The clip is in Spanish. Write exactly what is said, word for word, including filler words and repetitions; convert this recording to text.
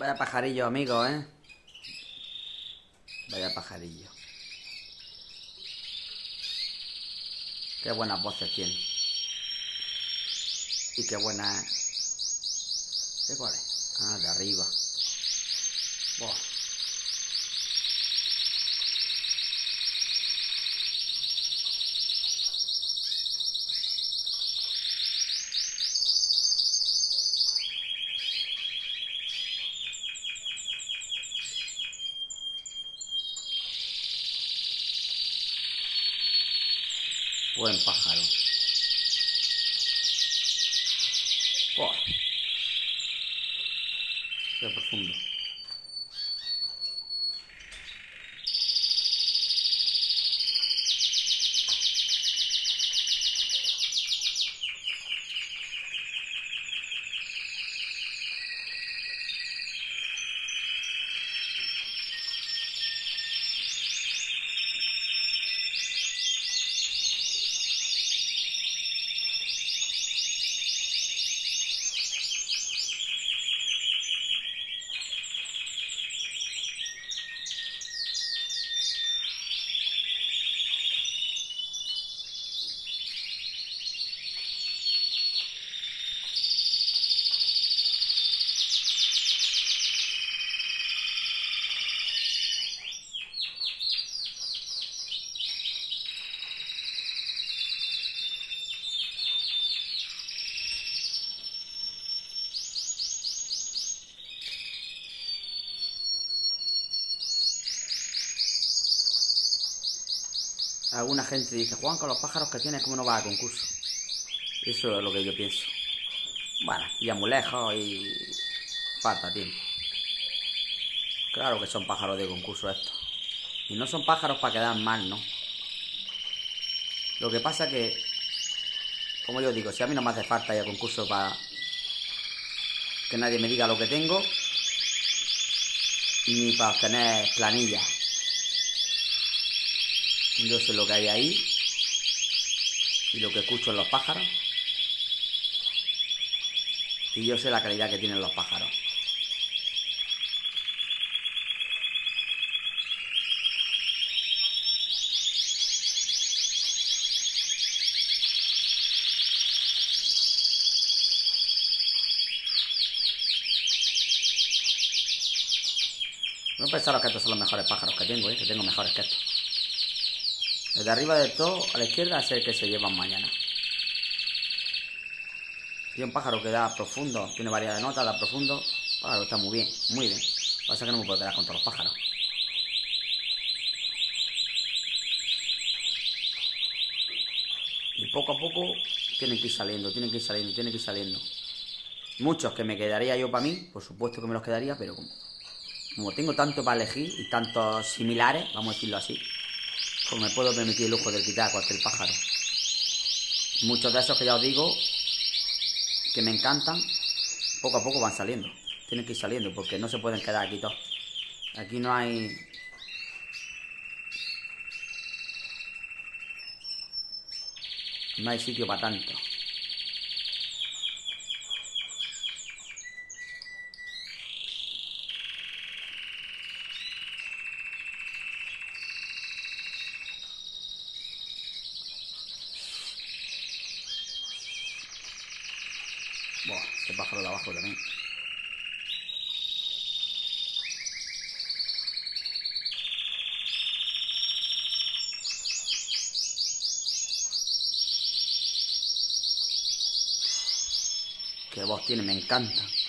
Vaya pajarillo, amigo, ¿eh? Vaya pajarillo. Qué buenas voces tiene. Y qué buena... ¿De cuál es? Ah, de arriba. Buah. Buen pájaro. Buah. Qué profundo. Alguna gente dice, Juan, con los pájaros que tienes, ¿cómo no vas a concurso? Eso es lo que yo pienso. Bueno, ya muy lejos y falta tiempo. Claro que son pájaros de concurso estos. Y no son pájaros para quedar mal, ¿no? Lo que pasa que, como yo digo, si a mí no me hace falta ir a concurso para que nadie me diga lo que tengo, ni para obtener planillas. Yo sé lo que hay ahí y lo que escucho en los pájaros, y yo sé la calidad que tienen los pájaros. No pensaros que estos son los mejores pájaros que tengo, ¿eh? Que tengo mejores que estos. El de arriba del todo, a la izquierda, es el que se llevan mañana. Y un pájaro que da profundo, tiene variedad de notas, da profundo. El pájaro está muy bien, muy bien. Pasa que no me puedo quedar con todos los pájaros. Y poco a poco tienen que ir saliendo, tienen que ir saliendo, tienen que ir saliendo. Muchos que me quedaría yo para mí, por supuesto que me los quedaría, pero como, como tengo tanto para elegir y tantos similares, vamos a decirlo así, pues me puedo permitir el lujo de quitar a cualquier pájaro. Muchos de esos que ya os digo, que me encantan, poco a poco van saliendo. Tienen que ir saliendo porque no se pueden quedar aquí todos. Aquí no hay... No hay sitio para tanto. Buah, ese pájaro de abajo también. Qué voz tiene, me encanta.